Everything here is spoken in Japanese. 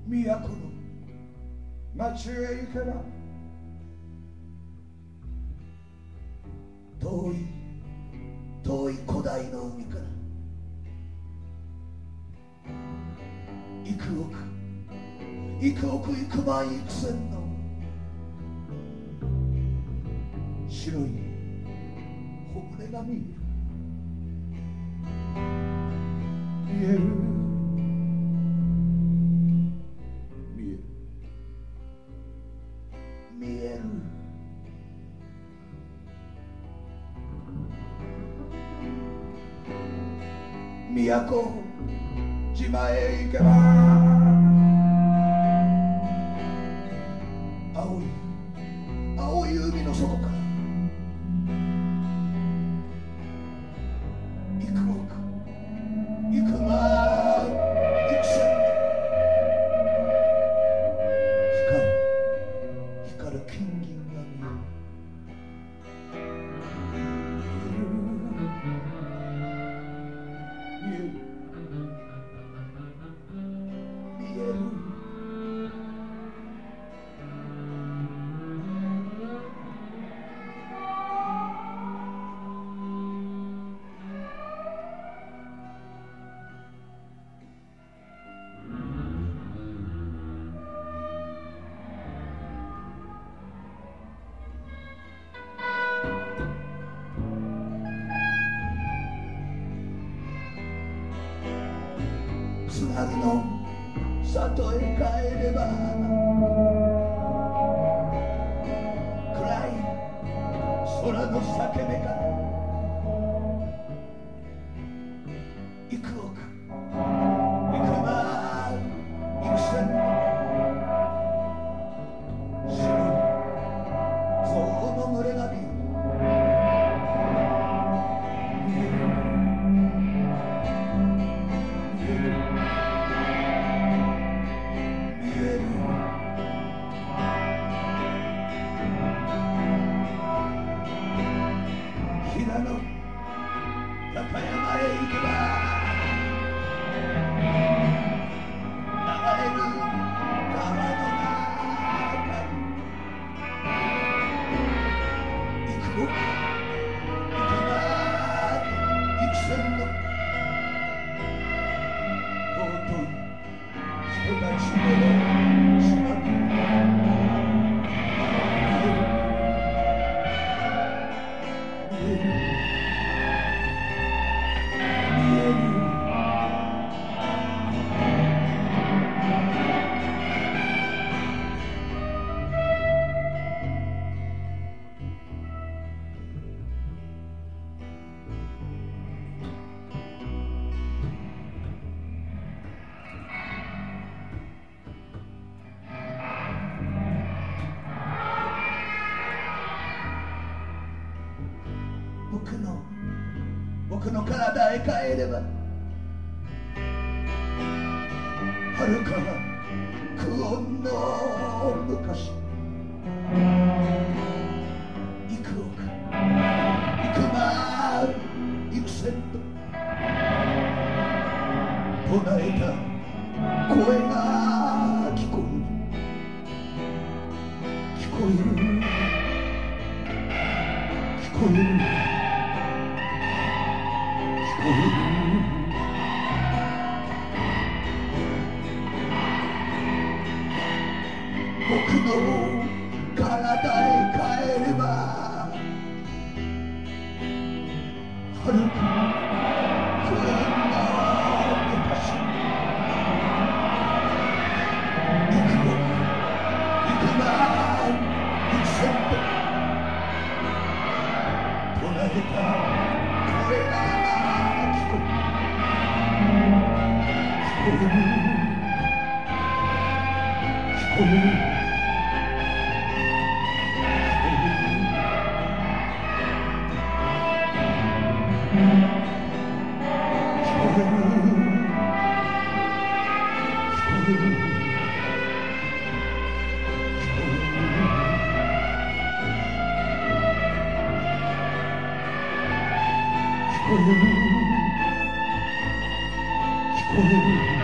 都の町へ行けば遠い遠い古代の海から幾億幾億幾万幾千の白いほぐれが見える見える宮古島へ行けば青い青い海の底から幾億幾万幾千光る金銀が見える見える津軽の里へ帰れば暗い空の裂け目から幾億幾万幾千の白い象の群れが見える平野高山へ行けば流れる川の中に幾億幾万幾千の尊い人たちの島に僕の体へ帰れば遥か久遠の昔幾億幾万幾千と唱えた声が聞こえる聞こえる僕の体へ帰れば遥か不遠な昔幾億幾万幾千と唱えた声が聞こえる聞こえる聞こえる